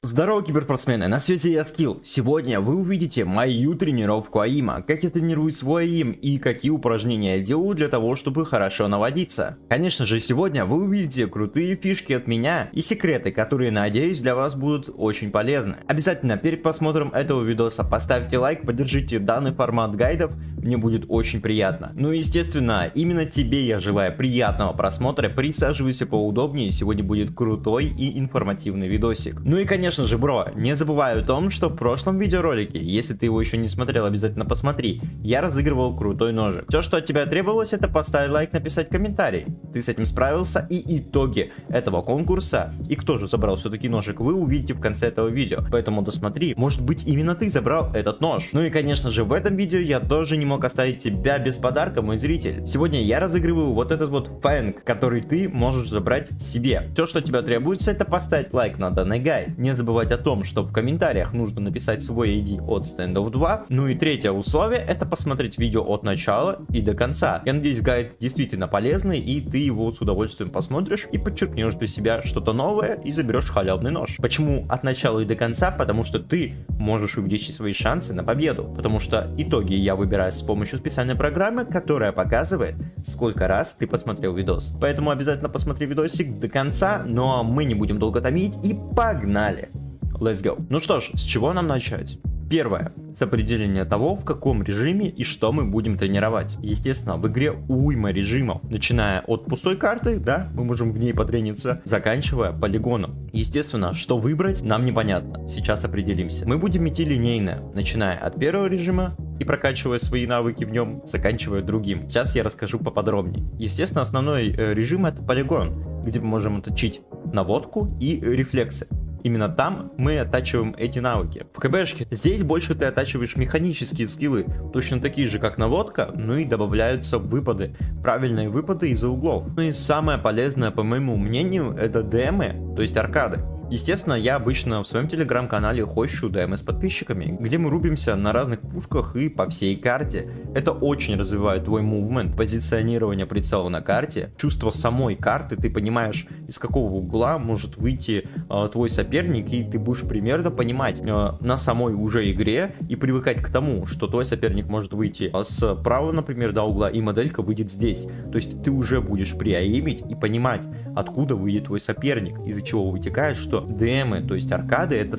Здорово, киберспортсмены, на связи я Скилл. Сегодня вы увидите мою тренировку АИМа, как я тренирую свой АИМ и какие упражнения я делаю для того, чтобы хорошо наводиться. Конечно же, сегодня вы увидите крутые фишки от меня и секреты, которые, надеюсь, для вас будут очень полезны. Обязательно перед просмотром этого видоса поставьте лайк, поддержите данный формат гайдов, мне будет очень приятно. Ну и естественно, именно тебе я желаю приятного просмотра, присаживайся поудобнее, сегодня будет крутой и информативный видосик. Ну и конечно же, бро, не забывай о том, что в прошлом видеоролике, если ты его еще не смотрел, обязательно посмотри, я разыгрывал крутой ножик. Все, что от тебя требовалось, это поставить лайк, написать комментарий. Ты с этим справился, и итоги этого конкурса, и кто же забрал все-таки ножик, вы увидите в конце этого видео. Поэтому досмотри, может быть именно ты забрал этот нож. Ну и конечно же, в этом видео я тоже не мог оставить тебя без подарка, мой зритель. Сегодня я разыгрываю вот этот вот фэнг, который ты можешь забрать себе. Все, что от тебя требуется, это поставить лайк на данный гайд. Не забывать о том, что в комментариях нужно написать свой ID от Standoff 2. Ну и третье условие, это посмотреть видео от начала и до конца. Я надеюсь, гайд действительно полезный, и ты его с удовольствием посмотришь и подчеркнешь для себя что-то новое и заберешь халявный нож. Почему от начала и до конца? Потому что ты можешь увеличить свои шансы на победу. Потому что итоги я выбираю с помощью специальной программы, которая показывает, сколько раз ты посмотрел видос. Поэтому обязательно посмотри видосик до конца, но мы не будем долго томить и погнали! Let's go. Ну что ж, с чего нам начать? Первое. С определения того, в каком режиме и что мы будем тренировать. Естественно, в игре уйма режимов. Начиная от пустой карты, да, мы можем в ней потрениться, заканчивая полигоном. Естественно, что выбрать, нам непонятно. Сейчас определимся. Мы будем идти линейно, начиная от первого режима и прокачивая свои навыки в нем, заканчивая другим. Сейчас я расскажу поподробнее. Естественно, основной режим это полигон, где мы можем отточить наводку и рефлексы. Именно там мы оттачиваем эти навыки. В КБшке здесь больше ты оттачиваешь механические скиллы, точно такие же, как наводка, ну и добавляются выпады, правильные выпады из-за углов. Ну и самое полезное, по моему мнению, это ДМы, то есть аркады. Естественно, я обычно в своем телеграм-канале хощу ДМ с подписчиками, где мы рубимся на разных пушках и по всей карте. Это очень развивает твой мувмент, позиционирование прицела на карте, чувство самой карты, ты понимаешь, из какого угла может выйти твой соперник, и ты будешь примерно понимать на самой уже игре и привыкать к тому, что твой соперник может выйти с правого, например, до угла, и моделька выйдет здесь. То есть ты уже будешь приаимить и понимать, откуда выйдет твой соперник, из-за чего вытекает, что ДМы, то есть аркады, это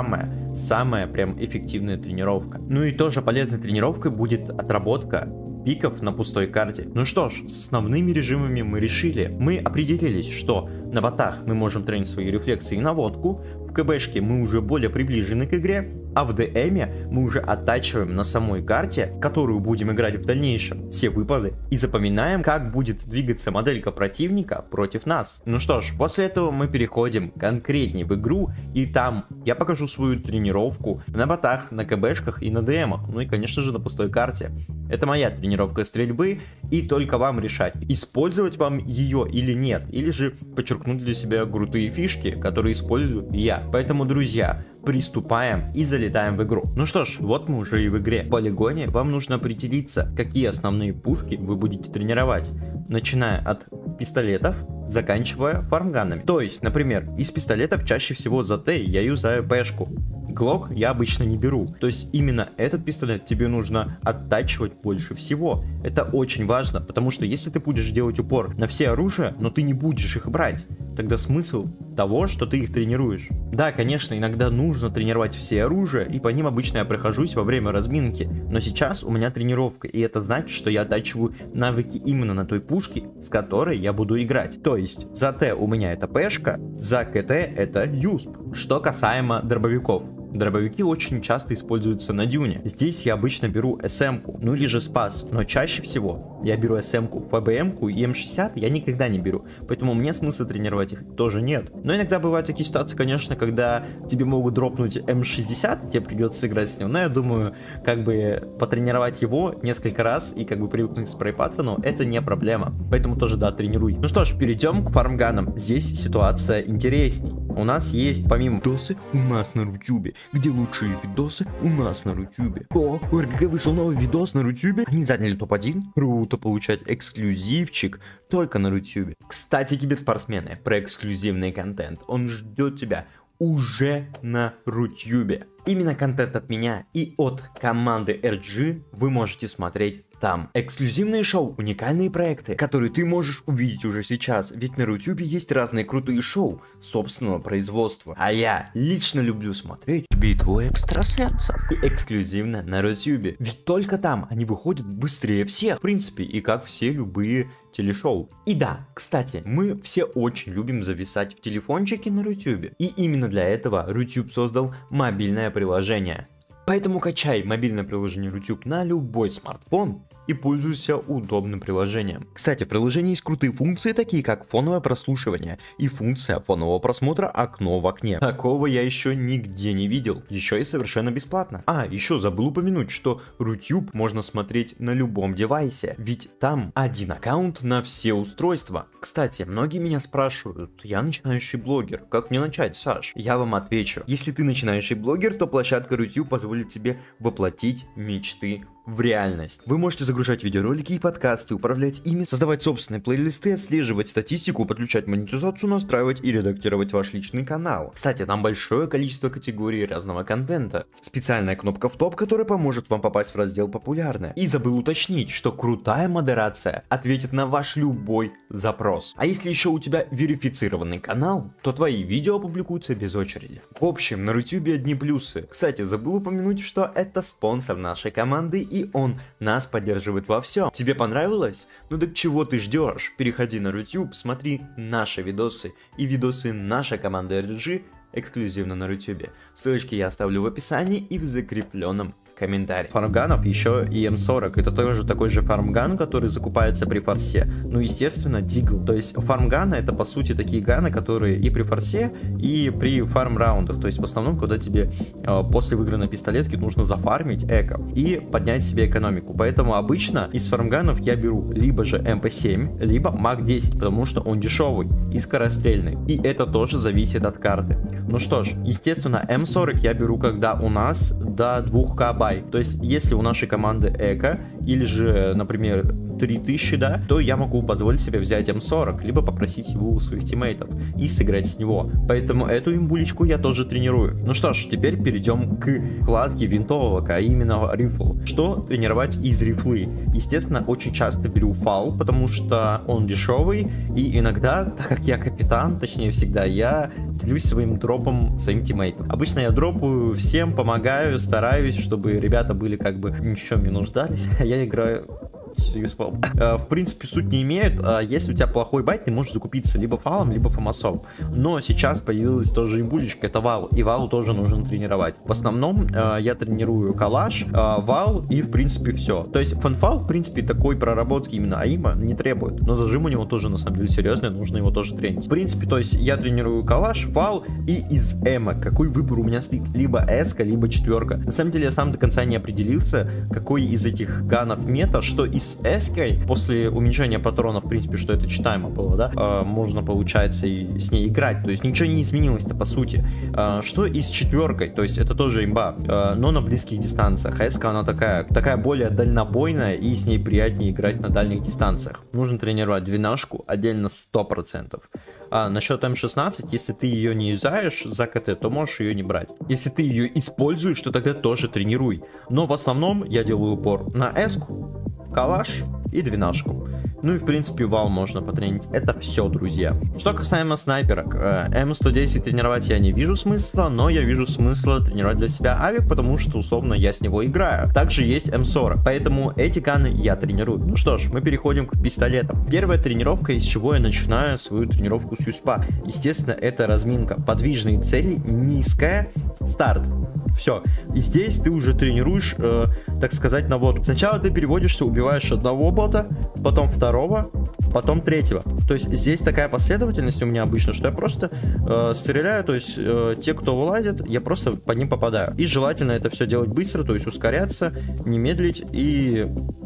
самая прям эффективная тренировка. Ну и тоже полезной тренировкой будет отработка пиков на пустой карте. Ну что ж, с основными режимами мы решили. Мы определились, что на ботах мы можем тренить свои рефлексы и наводку, в КБшке мы уже более приближены к игре, а в ДМе мы уже оттачиваем на самой карте, которую будем играть в дальнейшем, все выпады и запоминаем, как будет двигаться моделька противника против нас. Ну что ж, после этого мы переходим конкретнее в игру, и там я покажу свою тренировку на ботах, на КБшках и на ДМах, ну и конечно же на пустой карте. Это моя тренировка стрельбы, и только вам решать, использовать вам ее или нет, или же подчеркнуть для себя крутые фишки, которые использую я. Поэтому, друзья, приступаем и залетаем в игру. Ну что ж, вот мы уже и в игре. В полигоне вам нужно определиться, какие основные пушки вы будете тренировать, начиная от пистолетов, заканчивая фармганами. То есть, например, из пистолетов чаще всего за Т я юзаю пешку. Глок я обычно не беру. То есть именно этот пистолет тебе нужно оттачивать больше всего. Это очень важно, потому что если ты будешь делать упор на все оружия, но ты не будешь их брать, тогда смысл того, что ты их тренируешь. Да, конечно, иногда нужно тренировать все оружия, и по ним обычно я прохожусь во время разминки. Но сейчас у меня тренировка, и это значит, что я оттачиваю навыки именно на той пушке, с которой я буду играть. То есть за Т у меня это пешка, за КТ это юсп. Что касаемо дробовиков. Дробовики очень часто используются на дюне. Здесь я обычно беру СМ-ку, ну или же спас, но чаще всего я беру СМ-ку, ФБМ-ку и М60 я никогда не беру, поэтому мне смысла тренировать их тоже нет. Но иногда бывают такие ситуации, конечно, когда тебе могут дропнуть М60, тебе придется играть с ним, но я думаю, как бы потренировать его несколько раз и как бы привыкнуть к спрей-паттерну, это не проблема, поэтому тоже да, тренируй. Ну что ж, перейдем к фармганам. Здесь ситуация интересней. У нас есть, помимо видосы, у нас на Рутюбе, где лучшие видосы у нас на Рутюбе. О, у РГГ вышел новый видос на Рутюбе. Они заняли топ-1. Круто получать эксклюзивчик только на Рутюбе. Кстати, киберспортсмены, про эксклюзивный контент. Он ждет тебя уже на Рутюбе. Именно контент от меня и от команды RG вы можете смотреть там. Эксклюзивные шоу, уникальные проекты, которые ты можешь увидеть уже сейчас, ведь на Рутюбе есть разные крутые шоу собственного производства. А я лично люблю смотреть битву экстрасенсов. И эксклюзивно на Рутюбе, ведь только там они выходят быстрее всех, в принципе, и как все любые телешоу. И да, кстати, мы все очень любим зависать в телефончике на Рутюбе. И именно для этого Рутюб создал мобильное приложение. Поэтому качай мобильное приложение Рутюб на любой смартфон и пользуйся удобным приложением. Кстати, в приложении есть крутые функции, такие как фоновое прослушивание и функция фонового просмотра окно в окне. Такого я еще нигде не видел, еще и совершенно бесплатно. А, еще забыл упомянуть, что Рутюб можно смотреть на любом девайсе, ведь там один аккаунт на все устройства. Кстати, многие меня спрашивают, я начинающий блогер, как мне начать, Саш? Я вам отвечу, если ты начинающий блогер, то площадка Рутюб позволит тебе воплотить мечты в реальность. Вы можете загружать видеоролики и подкасты, управлять ими, создавать собственные плейлисты, отслеживать статистику, подключать монетизацию, настраивать и редактировать ваш личный канал. Кстати, там большое количество категорий разного контента. Специальная кнопка в топ, которая поможет вам попасть в раздел «Популярное». И забыл уточнить, что крутая модерация ответит на ваш любой запрос. А если еще у тебя верифицированный канал, то твои видео публикуются без очереди. В общем, на Рутюбе одни плюсы. Кстати, забыл упомянуть, что это спонсор нашей команды, и он нас поддерживает во всем. Тебе понравилось? Ну так чего ты ждешь? Переходи на Рутюб, смотри наши видосы и видосы нашей команды RG эксклюзивно на Рутюбе. Ссылочки я оставлю в описании и в закрепленном комментарий. Фармганов еще и М40. Это тоже такой же фармган, который закупается при форсе. Ну, естественно, дигл. То есть фармганы это по сути такие ганы, которые и при форсе, и при фарм-раундах. То есть в основном, когда тебе после выигранной пистолетки нужно зафармить эко и поднять себе экономику. Поэтому обычно из фармганов я беру либо же МП7, либо МАК-10, потому что он дешевый и скорострельный. И это тоже зависит от карты. Ну что ж, естественно, М40 я беру, когда у нас до 2К бай. То есть, если у нашей команды эко, или же, например, 3000, да, то я могу позволить себе взять М40, либо попросить его у своих тиммейтов и сыграть с него. Поэтому эту имбулечку я тоже тренирую. Ну что ж, теперь перейдем к вкладке винтовок, а именно рифл. Что тренировать из рифлы? Естественно, очень часто беру фал, потому что он дешевый, и иногда, так как я капитан, точнее всегда, я делюсь своим дропом своим тиммейтам. Обычно я дропаю всем, помогаю, стараюсь, чтобы ребята были как бы ни в чем не нуждались, а я играю... В принципе, суть не имеет. Если у тебя плохой байт, ты можешь закупиться либо фалом, либо фамасом. Но сейчас появилась тоже имбулечка, это вал. И валу тоже нужно тренировать. В основном я тренирую калаш, вал и в принципе все. То есть фанфал, в принципе, такой проработки именно аима не требует. Но зажим у него тоже на самом деле серьезный, нужно его тоже тренить. В принципе, то есть я тренирую калаш, фал и из эмо. Какой выбор у меня стоит? Либо эска, либо четверка. На самом деле я сам до конца не определился, какой из этих ганов мета, что из с эской, после уменьшения патронов, в принципе, что это читаемо было, да, можно, получается, и с ней играть, то есть ничего не изменилось-то, по сути. Что и с четверкой, то есть это тоже имба, но на близких дистанциях. Эска, она такая более дальнобойная, и с ней приятнее играть на дальних дистанциях. Нужно тренировать двенашку отдельно 100%. А насчет М16, если ты ее не юзаешь за КТ, то можешь ее не брать. Если ты ее используешь, то тогда тоже тренируй. Но в основном я делаю упор на эску, калаш и двенашку. Ну и в принципе вал можно потренить. Это все, друзья. Что касаемо снайперок, М110 тренировать я не вижу смысла, но я вижу смысла тренировать для себя авик, потому что условно я с него играю. Также есть М40, поэтому эти ганы я тренирую. Ну что ж, мы переходим к пистолетам. Первая тренировка, из чего я начинаю свою тренировку с юспа. Естественно, это разминка. Подвижные цели, низкая, старт. Все. И здесь ты уже тренируешь, так сказать, наводку. Сначала ты переводишься, убиваешь одного бота, потом второго, потом третьего. То есть здесь такая последовательность у меня обычно, что я просто стреляю, то есть те, кто вылазит, я просто по ним попадаю. И желательно это все делать быстро, то есть ускоряться, не медлить и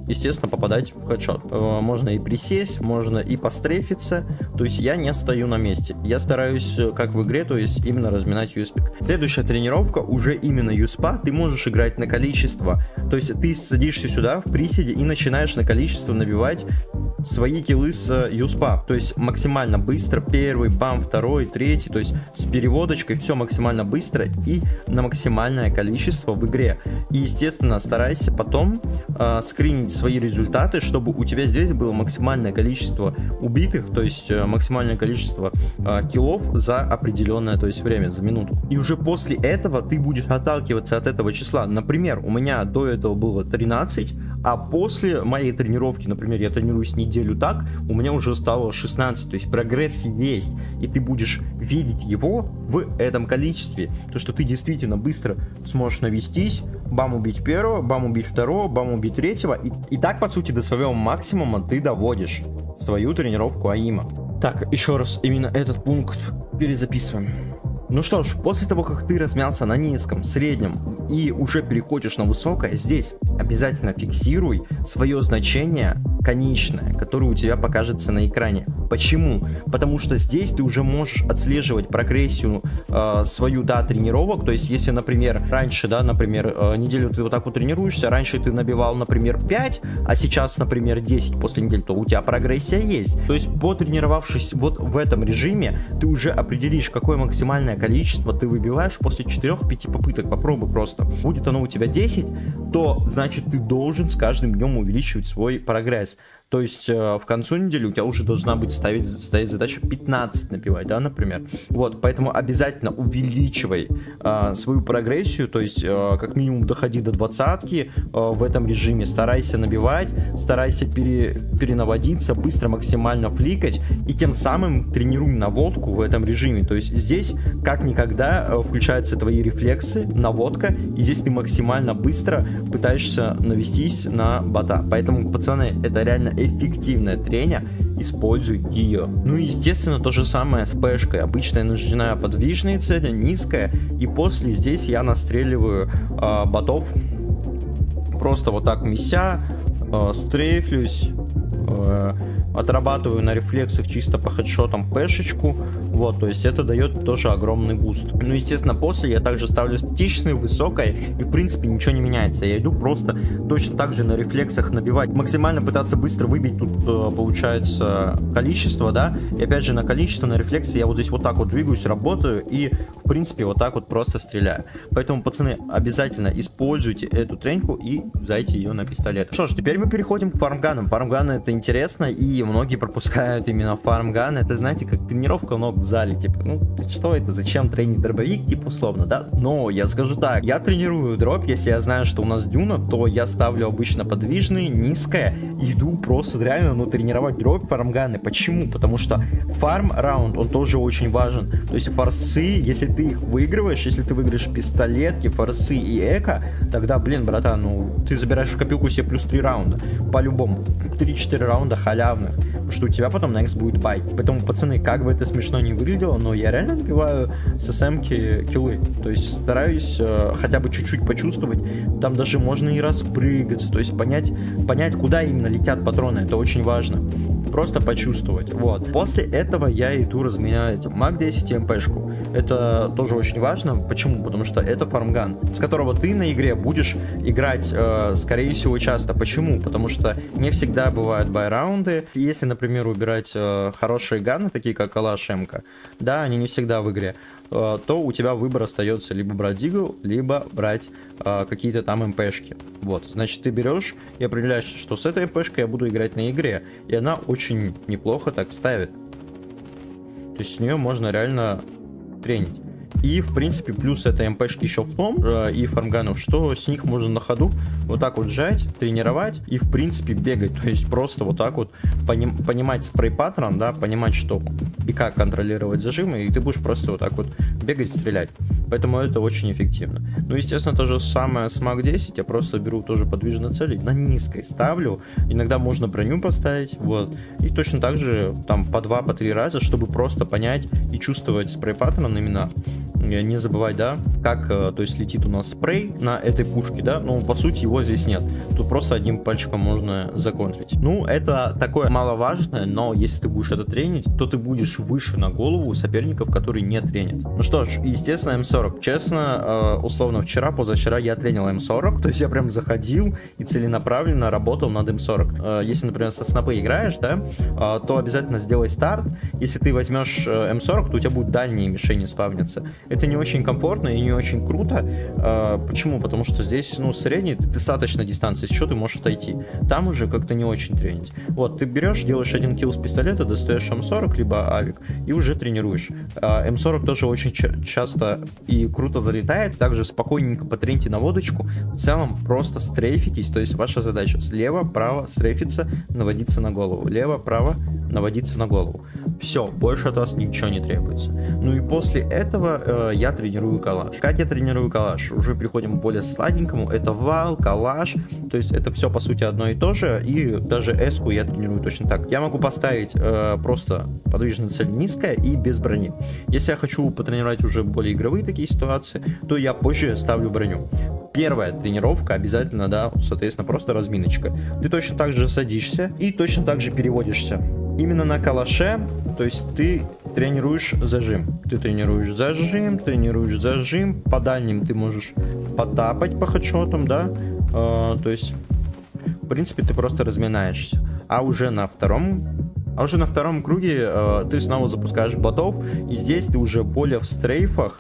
естественно, попадать в хедшот. Можно и присесть, можно и пострейфиться, то есть я не стою на месте. Я стараюсь, как в игре, то есть именно разминать юспик. Следующая тренировка уже именно юспа, ты можешь играть на количество, то есть ты садишься сюда в приседе и начинаешь на количество набивать свои киллы с юспа, то есть максимально быстро, первый бам, второй, третий, то есть с переводочкой, все максимально быстро и на максимальное количество в игре. И естественно старайся потом скринить свои результаты, чтобы у тебя здесь было максимальное количество убитых, то есть максимальное количество киллов за определенное, то есть время, за минуту. И уже после этого ты будешь отталкиваться от этого числа. Например, у меня до этого было 13, а после моей тренировки, например, я тренируюсь неделю так, у меня уже стало 16, то есть прогресс есть, и ты будешь видеть его в этом количестве, то что ты действительно быстро сможешь навестись, бам убить первого, бам убить второго, бам убить третьего, и так по сути до своего максимума ты доводишь свою тренировку АИМа. Так, еще раз именно этот пункт перезаписываем. Ну что ж, после того, как ты размялся на низком, среднем и уже переходишь на высокое, здесь обязательно фиксируй свое значение конечное, которое у тебя покажется на экране. Почему? Потому что здесь ты уже можешь отслеживать прогрессию свою, да, тренировок. То есть, если, например, раньше, да, например, неделю ты вот так вот тренируешься, раньше ты набивал, например, 5, а сейчас, например, 10 после недели, то у тебя прогрессия есть. То есть, потренировавшись вот в этом режиме, ты уже определишь, какое максимальное количество ты выбиваешь после 4-5 попыток. Попробуй просто. Будет оно у тебя 10, то значит ты должен с каждым днем увеличивать свой прогресс. То есть в концу недели у тебя уже должна быть стоять задача 15 набивать, да, например. Вот, поэтому обязательно увеличивай свою прогрессию, то есть как минимум доходи до 20-ки в этом режиме, старайся набивать, старайся перенаводиться, быстро максимально фликать, и тем самым тренируй наводку в этом режиме. То есть здесь как никогда включаются твои рефлексы, наводка, и здесь ты максимально быстро пытаешься навестись на бота. Поэтому, пацаны, это реально эффективная трения, используй ее. Ну и естественно то же самое с пешкой. Обычно я начинаю подвижные цели, низкая, и после здесь я настреливаю ботов. Просто вот так меся, стрейфлюсь, отрабатываю на рефлексах чисто по хедшотам пешечку. Вот, то есть это дает тоже огромный буст. Ну, естественно, после я также ставлю статичное, высокое, и в принципе ничего не меняется. Я иду просто точно так же на рефлексах набивать, максимально пытаться быстро выбить тут, получается, количество, да. И опять же на количество, на рефлексы я вот здесь вот так вот двигаюсь, работаю, и в принципе вот так вот просто стреляю. Поэтому, пацаны, обязательно используйте эту треньку и взяйте ее на пистолет. Что ж, теперь мы переходим к фармганам. Фармганы — это интересно, и многие пропускают именно фармган. Это, знаете, как тренировка ног в зале, типа, ну, что это, зачем тренить дробовик, типа, условно, да? Но я скажу так, я тренирую дроп, если я знаю, что у нас дюна, то я ставлю обычно подвижный, низкое, иду просто реально, ну, тренировать дроп, фармганы. Почему? Потому что фарм-раунд, он тоже очень важен. То есть форсы, если ты их выигрываешь, если ты выиграешь пистолетки, форсы и эко, тогда, блин, братан, ну, ты забираешь в копилку себе плюс 3 раунда, по-любому, 3-4 раунда халявных, потому что у тебя потом next будет бай. Поэтому, пацаны, как бы это смешно не выглядело, но я реально набиваю с СМ-ки киллы. То есть стараюсь хотя бы чуть-чуть почувствовать. Там даже можно и распрыгаться, то есть понять, куда именно летят патроны. Это очень важно. Просто почувствовать. Вот. После этого я иду разменять МАК-10 и МПшку. Это тоже очень важно. Почему? Потому что это фармган, с которого ты на игре будешь играть, скорее всего, часто. Почему? Потому что не всегда бывают бай-раунды. Если, например, убирать хорошие ганы, такие как Калаш, МК, да, они не всегда в игре, то у тебя выбор остается либо брать Дигл, либо брать какие-то там МПшки. Вот, значит, ты берешь и определяешь, что с этой МПшкой я буду играть на игре, и она очень неплохо так ставит. То есть с нее можно реально тренить. И, в принципе, плюс этой МПшки еще в том, и фармганов, что с них можно на ходу вот так вот жать, тренировать и, в принципе, бегать. То есть просто вот так вот понимать спрей-паттерн, да, понимать, что и как контролировать зажимы, и ты будешь просто вот так вот бегать, стрелять. Поэтому это очень эффективно. Ну, естественно, то же самое с МАК-10. Я просто беру тоже подвижные цели, на низкой ставлю. Иногда можно броню поставить, вот. И точно так же там по 2-3 раза, чтобы просто понять и чувствовать спрей-паттерн именно не забывать, да, как, то есть летит у нас спрей на этой пушке, да, но по сути его здесь нет. Тут просто одним пальчиком можно законтрить. Ну, это такое маловажное, но если ты будешь это тренить, то ты будешь выше на голову соперников, которые не тренят. Ну что ж, естественно, М40. Честно, условно, вчера, позавчера я тренил М40, то есть я прям заходил и целенаправленно работал над М40. Если, например, со снопы играешь, да, то обязательно сделай старт. Если ты возьмешь М40, то у тебя будут дальние мишени спавниться. Это не очень комфортно и не очень круто. Почему? Потому что здесь, ну, средний, достаточно дистанции, с чего ты можешь отойти. Там уже как-то не очень тренить. Вот, ты берешь, делаешь один килл с пистолета, достаешь М40, либо авик, и уже тренируешь. М40 тоже очень часто и круто залетает. Также спокойненько потреньте на водочку. В целом просто стрейфитесь, то есть ваша задача слева, право, стрейфиться, наводиться на голову. Лево, право, наводиться на голову. Все, больше от вас ничего не требуется. Ну и после этого я тренирую калаш. Как я тренирую калаш? Уже переходим к более сладенькому. Это вал, калаш. То есть это все по сути одно и то же. И даже эску я тренирую точно так. Я могу поставить просто подвижную цель низкая и без брони. Если я хочу потренировать уже более игровые такие ситуации, то я позже ставлю броню. Первая тренировка обязательно, да, соответственно, просто разминочка. Ты точно так же садишься и точно так же переводишься. Именно на калаше, то есть ты тренируешь зажим. Ты тренируешь зажим, по дальним ты можешь потапать по хедшотам, да, то есть, в принципе, ты просто разминаешься. А уже на втором круге ты снова запускаешь ботов, и здесь ты уже более в стрейфах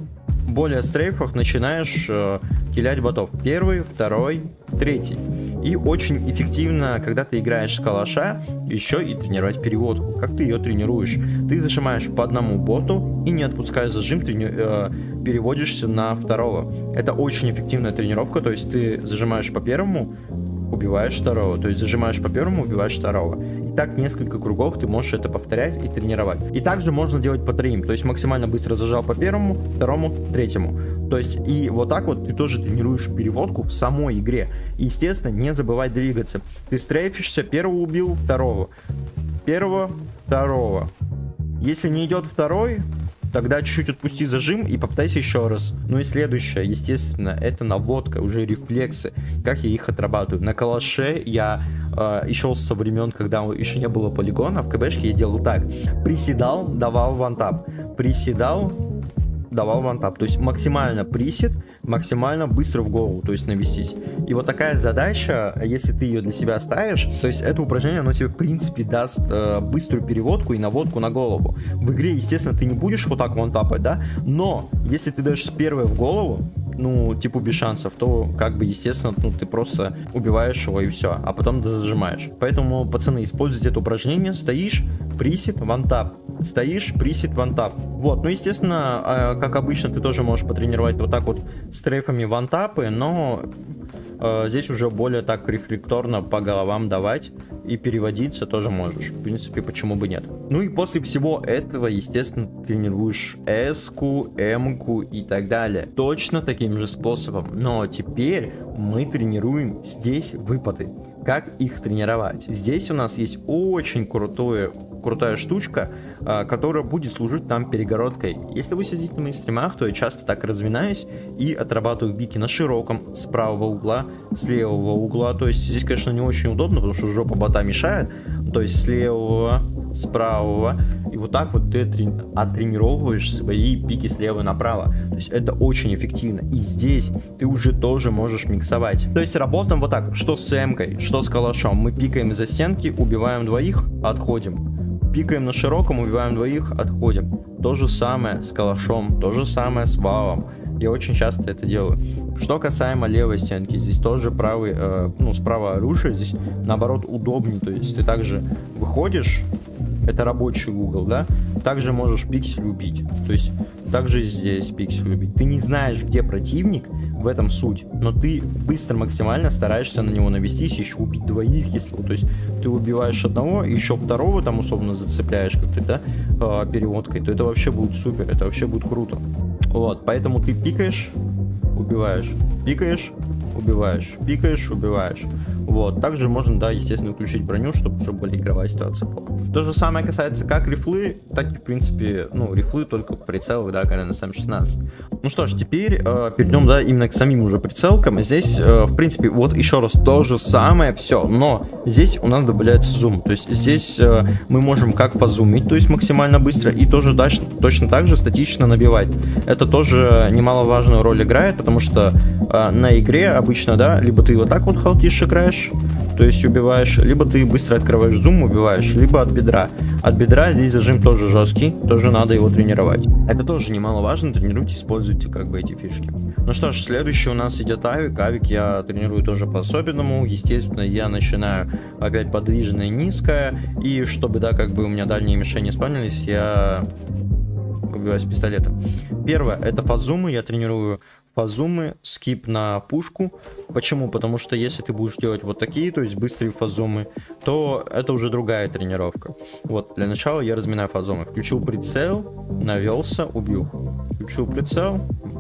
начинаешь киллять ботов. Первый, второй, третий. И очень эффективно, когда ты играешь с калаша, еще и тренировать переводку. Как ты ее тренируешь? Ты зажимаешь по одному боту и не отпуская зажим, переводишься на второго. Это очень эффективная тренировка, то есть ты зажимаешь по первому, убиваешь второго, то есть зажимаешь по первому, убиваешь второго. И так несколько кругов ты можешь это повторять и тренировать. И также можно делать по троим, то есть максимально быстро зажал по первому, второму, третьему. То есть и вот так вот ты тоже тренируешь переводку в самой игре. И, естественно, не забывай двигаться. Ты стрейфишься, первого убил, второго. Первого, второго. Если не идет второй, тогда чуть-чуть отпусти зажим и попытайся еще раз. Ну и следующее, естественно, это наводка, уже рефлексы. Как я их отрабатываю. На калаше я еще со времен, когда еще не было полигона, в КБшке я делал так. Приседал, давал вантап. Приседал, давал вантап. То есть максимально присед, максимально быстро в голову, то есть навестись. И вот такая задача, если ты ее для себя ставишь, то есть это упражнение, оно тебе в принципе даст быструю переводку и наводку на голову. В игре, естественно, ты не будешь вот так вантапать, да, но если ты даешь с первой в голову, ну, типа без шансов, то как бы, естественно, ну, ты просто убиваешь его и все, а потом зажимаешь. Поэтому, пацаны, используйте это упражнение, стоишь, присед, вантап, стоишь, присед, вантап. Вот, ну, естественно, как обычно, ты тоже можешь потренировать вот так вот с трейфами вантапы, но здесь уже более так рефлекторно по головам давать и переводиться тоже можешь. В принципе, почему бы нет. Ну и после всего этого, естественно, тренируешь эску, эмку и так далее. Точно таким же способом. Но теперь мы тренируем здесь выпады. Как их тренировать? Здесь у нас есть очень крутая штучка, которая будет служить нам перегородкой. Если вы сидите на моих стримах, то я часто так разминаюсь и отрабатываю бики на широком, с правого угла, с левого угла. То есть здесь, конечно, не очень удобно, потому что жопа бота мешает. То есть с левого, с правого. И вот так вот ты оттренировываешь свои пики слева направо. То есть это очень эффективно. И здесь ты уже тоже можешь миксовать. То есть работаем вот так, что с эмкой, что с калашом. Мы пикаем из-за стенки, убиваем двоих, отходим. Пикаем на широком, убиваем двоих, отходим. То же самое с калашом, то же самое с валом. Я очень часто это делаю. Что касаемо левой стенки, здесь тоже правый, справа оружие, здесь наоборот удобнее. То есть ты также выходишь, это рабочий угол, да, также можешь пиксель убить. То есть также здесь пиксель убить. Ты не знаешь, где противник, в этом суть, но ты быстро максимально стараешься на него навестись, еще убить двоих, если, то есть ты убиваешь одного, еще второго там условно зацепляешь как-то, да, переводкой, то это вообще будет супер, это вообще будет круто. Вот, поэтому ты пикаешь, убиваешь, пикаешь, убиваешь, пикаешь, убиваешь. Вот, также можно, да, естественно, включить броню, чтобы уже более игровая ситуация была. То же самое касается как рифлы, так и, в принципе, ну, рифлы только прицелы, да, когда на СМ-16. Ну что ж, теперь перейдем, да, именно к самим уже прицелкам. Здесь, в принципе, вот еще раз то же самое, все, но здесь у нас добавляется зум, то есть здесь мы можем как позумить, то есть максимально быстро, и тоже точно так же статично набивать. Это тоже немаловажную роль играет, потому что на игре обычно, да, либо ты вот так вот хаутиш играешь, то есть убиваешь, либо ты быстро открываешь зум, убиваешь, либо от бедра. От бедра здесь зажим тоже жесткий, тоже надо его тренировать. Это тоже немаловажно, тренируйте, используйте как бы эти фишки. Ну что ж, следующий у нас идет авик. Авик я тренирую тоже по-особенному. Естественно, я начинаю опять подвижное низкое, и чтобы, да, как бы у меня дальние мишени спавнились, я убиваю с пистолета. Первое, это фазумы, я тренирую фазумы, скип на пушку. Почему? Потому что если ты будешь делать вот такие, то есть быстрые фазумы, то это уже другая тренировка. Вот, для начала я разминаю фазумы. Включил прицел, навелся, убил. Включил прицел,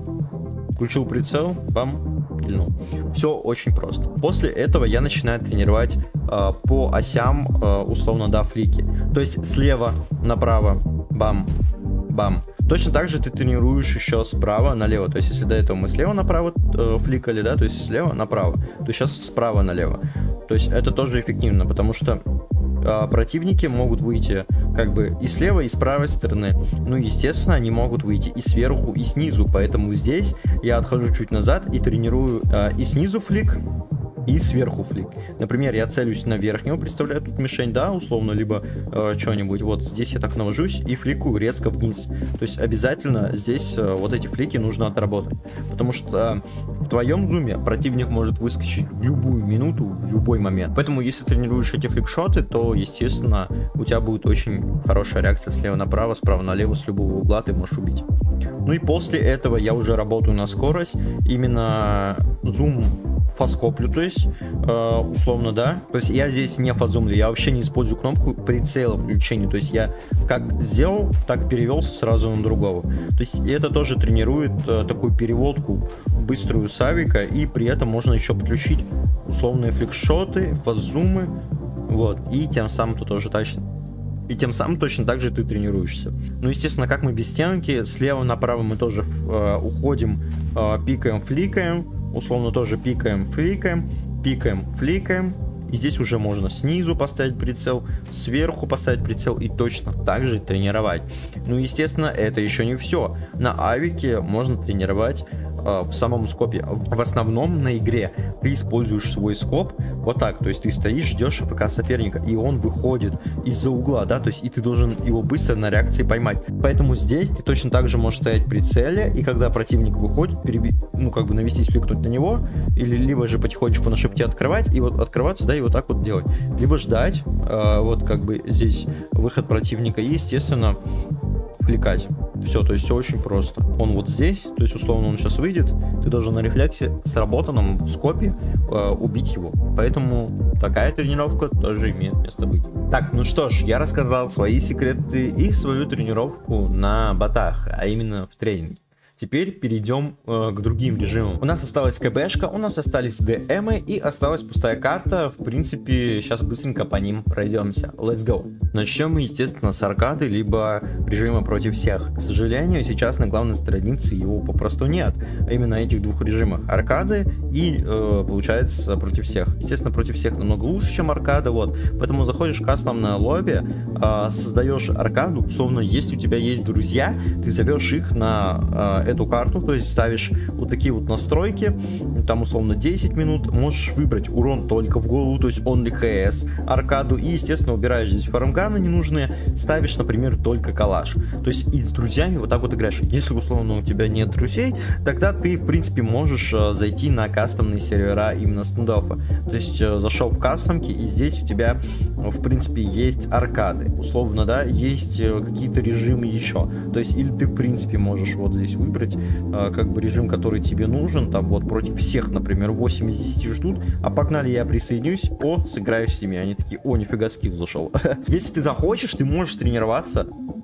бам, кильнул. Все очень просто. После этого я начинаю тренировать по осям, условно, да, флики. То есть слева направо, бам, бам. Точно так же ты тренируешь еще справа налево. То есть, если до этого мы слева направо фликали, да, то есть слева направо, то сейчас справа налево. То есть это тоже эффективно, потому что противники могут выйти как бы и слева, и с правой стороны. Ну, естественно, они могут выйти и сверху, и снизу. Поэтому здесь я отхожу чуть назад и тренирую и снизу флик, и сверху флик. Например, я целюсь на верхнего, представляю тут мишень, да, условно, либо что-нибудь. Вот здесь я так навожусь и фликую резко вниз. То есть обязательно здесь вот эти флики нужно отработать. Потому что в твоем зуме противник может выскочить в любую минуту, в любой момент. Поэтому если тренируешь эти фликшоты, то, естественно, у тебя будет очень хорошая реакция слева направо, справа налево, с любого угла ты можешь убить. Ну и после этого я уже работаю на скорость. Именно зум фаскоплю, то есть, условно, да. То есть я здесь не фазумлю, я вообще не использую кнопку прицела включения. То есть я как сделал, так перевелся сразу на другого. То есть это тоже тренирует такую переводку быструю с авика, и при этом можно еще подключить условные фликшоты, фазумы, вот, и тем самым ты тоже точно. И тем самым точно так же ты тренируешься. Ну, естественно, как мы без стенки, слева направо мы тоже уходим, пикаем, фликаем, условно тоже пикаем, фликаем, пикаем, фликаем. И здесь уже можно снизу поставить прицел, сверху поставить прицел и точно так же тренировать. Ну, естественно, это еще не все. На авике можно тренировать в самом скопе. В основном на игре ты используешь свой скоп вот так, то есть ты стоишь, ждешь АФК соперника, и он выходит из-за угла, да, то есть и ты должен его быстро на реакции поймать. Поэтому здесь ты точно так же можешь стоять при цели, и когда противник выходит, ну, как бы навестись, фликнуть на него, или либо же потихонечку на шифте открывать, и вот открываться, да, и вот так вот делать. Либо ждать, вот как бы здесь выход противника, и, естественно, фликать. Все, то есть все очень просто. Он вот здесь, то есть условно он сейчас выйдет, ты должен на рефлексе сработанном в скопе убить его. Поэтому такая тренировка тоже имеет место быть. Так, ну что ж, я рассказал свои секреты и свою тренировку на ботах, а именно в тренинге. Теперь перейдем к другим режимам. У нас осталась КБшка, у нас остались ДМы и осталась пустая карта. В принципе, сейчас быстренько по ним пройдемся. Let's go. Начнем мы, естественно, с аркады, либо режима против всех. К сожалению, сейчас на главной странице его попросту нет. А именно этих двух режимах. Аркады и, получается, против всех. Естественно, против всех намного лучше, чем аркада, вот. Поэтому заходишь в кастомное лобби, создаешь аркаду, условно, если у тебя есть друзья, ты зовешь их на эту карту, то есть ставишь вот такие вот настройки, там условно 10 минут, можешь выбрать урон только в голову, то есть only HS, аркаду, и, естественно, убираешь здесь фармганы ненужные, ставишь, например, только калаш. То есть и с друзьями вот так вот играешь. Если, условно, у тебя нет друзей, тогда ты, в принципе, можешь зайти на кастомные сервера именно стендофа. То есть зашел в кастомки, и здесь у тебя, в принципе, есть аркады. Условно, да, есть какие-то режимы еще. То есть или ты, в принципе, можешь вот здесь выбрать как бы режим, который тебе нужен, там вот против всех, например, 8 из 10 ждут, а погнали, я присоединюсь, сыграю с ними. Они такие, о, нифига, скилл зашел. Если ты захочешь, ты можешь тренироваться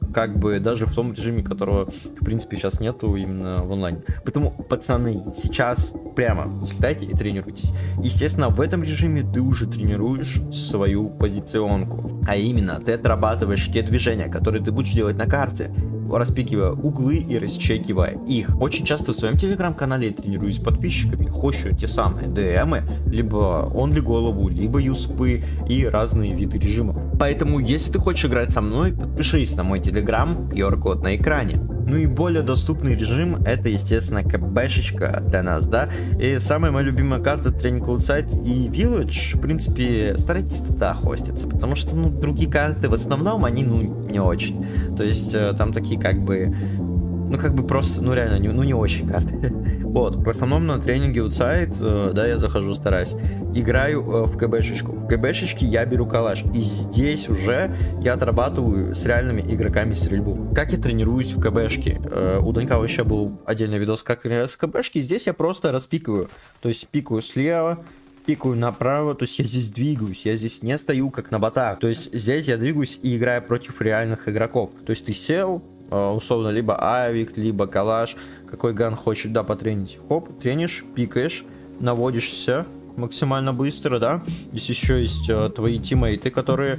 как бы даже в том режиме, которого, в принципе, сейчас нету именно в онлайне. Поэтому, пацаны, сейчас прямо слетайте и тренируйтесь. Естественно, в этом режиме ты уже тренируешь свою позиционку. А именно, ты отрабатываешь те движения, которые ты будешь делать на карте, распикивая углы и расчекивая их. Очень часто в своем телеграм-канале я тренируюсь с подписчиками, хощу те самые ДМы, либо онли голову, либо юспы и разные виды режимов. Поэтому, если ты хочешь играть со мной, подпишись на мой телеграм, QR-код на экране. Ну и более доступный режим, это, естественно, КБшечка для нас, да. И самая моя любимая карта Training Outside и Village, в принципе, старайтесь туда хоститься, потому что, ну, другие карты в основном, они, ну, не очень. То есть, там такие, как бы, ну, как бы просто, ну, реально, не очень карты. Вот, в основном на тренинге Outside, да, я захожу, стараюсь, играю в КБшечку. В КБшечке я беру калаш, и здесь уже я отрабатываю с реальными игроками стрельбу. Как я тренируюсь в КБшке? У Данька вообще был отдельный видос, как тренироваться в КБшке. Здесь я просто распикиваю, то есть пикаю слева, пикаю направо, то есть я здесь двигаюсь, я здесь не стою как на ботах. То есть здесь я двигаюсь и играю против реальных игроков. То есть ты сел, условно, либо авик, либо калаш, какой ган хочет, да, потренить. Хоп, тренишь, пикаешь, наводишься максимально быстро, да. Здесь еще есть твои тиммейты, которые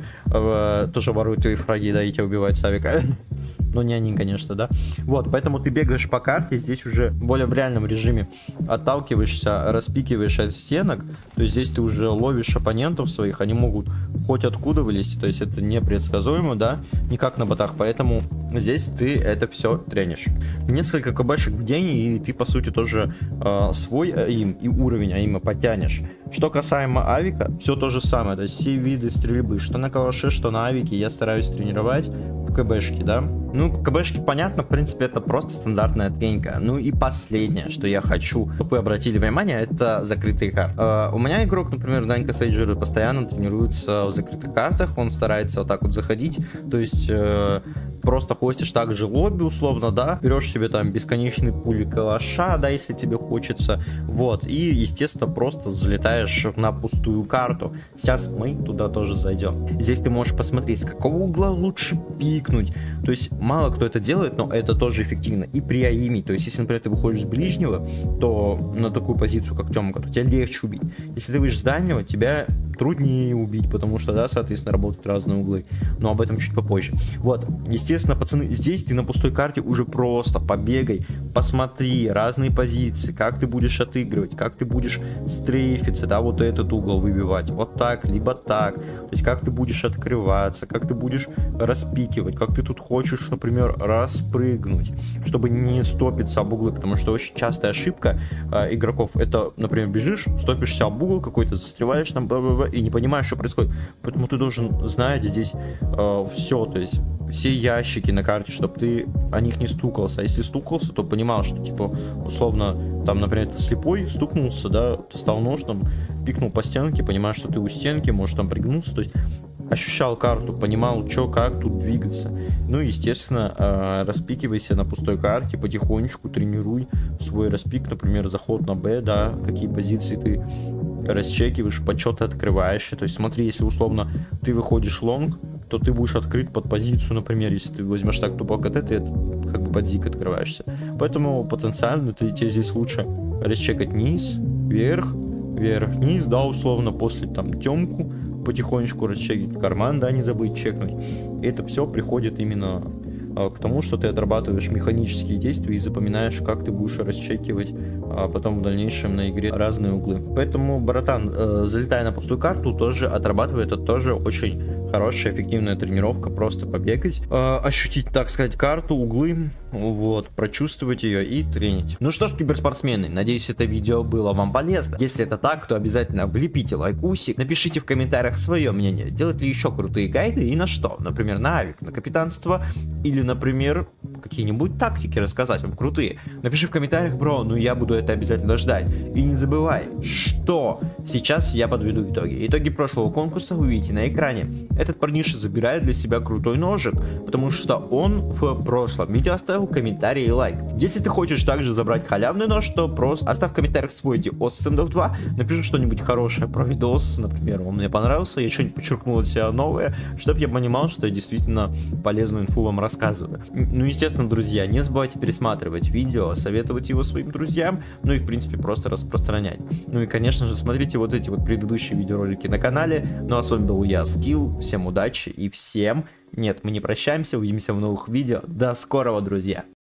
тоже воруют твои фраги, да, и тебя убивают с авика. Но не они, конечно, да. Вот, поэтому ты бегаешь по карте, здесь уже более в реальном режиме отталкиваешься, распикиваешь от стенок. То есть здесь ты уже ловишь оппонентов своих, они могут хоть откуда вылезти, то есть это непредсказуемо, да, не как на ботах, поэтому здесь ты это все тренишь. Несколько КБшек в день, и ты, по сути, тоже свой аим и уровень аима подтянешь. Что касаемо авика, все то же самое, то есть все виды стрельбы, что на калаше, что на авике, я стараюсь тренировать в КБшке, да. Ну, КБшки, понятно, в принципе, это просто стандартная тренька. Ну и последнее, что я хочу, чтобы вы обратили внимание, это закрытые карты. У меня игрок, например, Данька Сейджер, постоянно тренируется в закрытых картах, он старается вот так вот заходить, то есть просто хостишь также лобби, условно, да, берешь себе там бесконечный пуль калаша, да, если тебе хочется, вот, и, естественно, просто залетаешь на пустую карту. Сейчас мы туда тоже зайдем. Здесь ты можешь посмотреть, с какого угла лучше пикнуть, то есть мало кто это делает, но это тоже эффективно. И при аиме, то есть если, например, ты выходишь с ближнего, то на такую позицию, как темка, то тебя легче убить. Если ты выйдешь с дальнего, тебя труднее убить, потому что, да, соответственно, работают разные углы. Но об этом чуть попозже. Вот, естественно, пацаны, здесь ты на пустой карте уже просто побегай, посмотри разные позиции, как ты будешь отыгрывать, как ты будешь стрейфиться, да, вот этот угол выбивать, вот так, либо так. То есть как ты будешь открываться, как ты будешь распикивать, как ты тут хочешь, например, распрыгнуть, чтобы не стопиться об углы, потому что очень частая ошибка игроков, это, например, бежишь, стопишься об угол какой-то, застреваешь там, и не понимаешь, что происходит. Поэтому ты должен знать здесь все, то есть все ящики на карте, чтобы ты о них не стукался. А если стукался, то понимал, что, типа, условно, там, например, ты слепой, стукнулся, да, ты стал нож, там, пикнул по стенке, понимаешь, что ты у стенки, можешь там пригнуться, то есть ощущал карту, понимал, что, как тут двигаться. Ну, естественно, распикивайся на пустой карте, потихонечку тренируй свой распик, например, заход на Б, да, какие позиции ты расчекиваешь, под что ты открываешься. То есть смотри, если условно ты выходишь лонг, то ты будешь открыт под позицию, например, если ты возьмешь так тупо КТ, ты как бы под зик открываешься. Поэтому потенциально тебе здесь лучше расчекать низ, вверх, вверх, вниз, да, условно, после там темку, потихонечку расчекать карман, да, не забыть чекнуть. И это все приходит именно к тому, что ты отрабатываешь механические действия и запоминаешь, как ты будешь расчекивать потом в дальнейшем на игре разные углы. Поэтому, братан, залетая на пустую карту, тоже отрабатывай, это тоже очень хорошая, эффективная тренировка, просто побегать, ощутить, так сказать, карту, углы, вот, прочувствовать ее и тренить. Ну что ж, киберспортсмены, надеюсь, это видео было вам полезно. Если это так, то обязательно влепите лайкусик, напишите в комментариях свое мнение, делать ли еще крутые гайды и на что, например, на авик, на капитанство, или, например, какие-нибудь тактики рассказать вам крутые. Напиши в комментариях, бро, ну я буду это обязательно ждать. И не забывай, что сейчас я подведу итоги. Итоги прошлого конкурса вы видите на экране. этот парниша забирает для себя крутой ножик, потому что он в прошлом видео оставил комментарий и лайк. Если ты хочешь также забрать халявный нож, то просто оставь в комментариях свой видос Standoff 2, напиши что-нибудь хорошее про видос, например, он мне понравился, я что-нибудь подчеркнул от себя новое, чтобы я понимал, что я действительно полезную инфу вам рассказываю. Ну, естественно, друзья, не забывайте пересматривать видео, советовать его своим друзьям, ну и, в принципе, просто распространять. Ну и, конечно же, смотрите вот эти вот предыдущие видеоролики на канале. Ну а с вами был я, Скилл, всем удачи и всем... Нет, мы не прощаемся, увидимся в новых видео. До скорого, друзья!